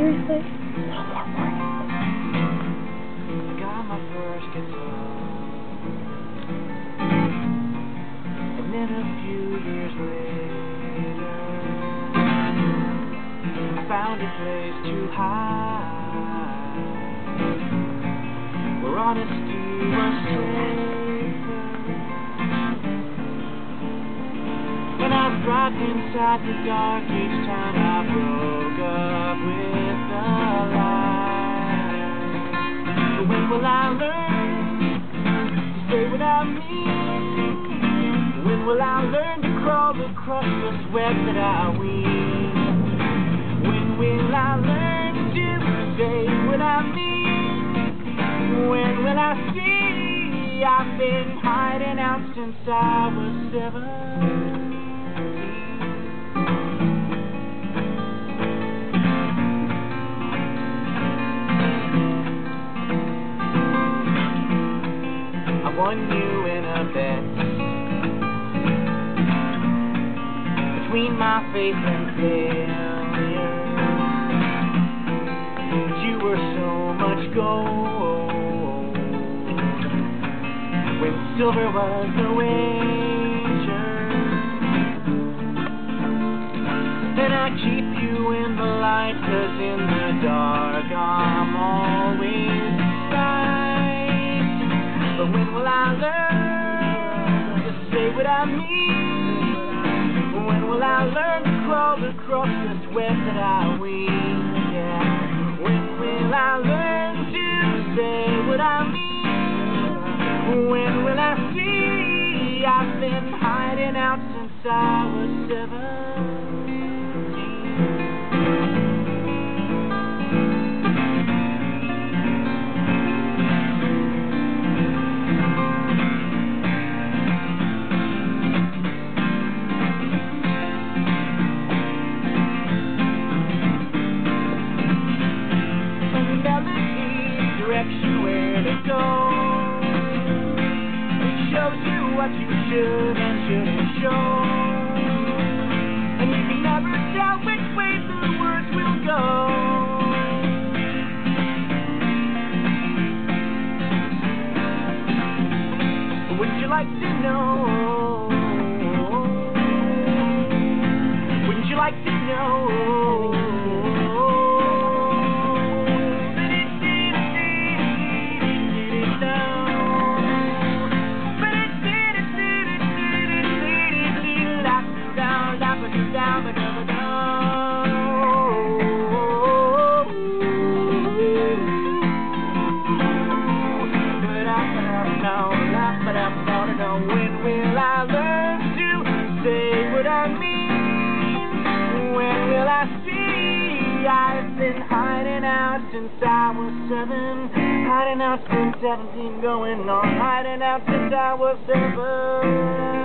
Seriously? No more warning. I got my first guitar, and then a few years later, I found a place too high, where honesty was safer. When I thrived inside the dark each time I broke up with the light. But when will I learn to say what I mean? When will I learn to crawl across this web that I weave? When will I learn to say what I mean? When will I see I've been hiding out since I was 7? Won you in a bet between my faith and failure, but you were so much gold when silver was the wager. And I keep you in the light, 'cause in the dark I'm always right. But when will I learn to say what I mean? When will I learn to crawl across this web that I weave? Yeah. When will I learn to say what I mean? When will I see I've been hiding out since I was 17? You where to go. It shows you what you should and shouldn't show, and you can never tell which way the words will go. But wouldn't you like to know? Wouldn't you like to know? When will I learn to say what I mean? When will I see I've been hiding out since I was 7? Hiding out since 17, going on hiding out since I was 7.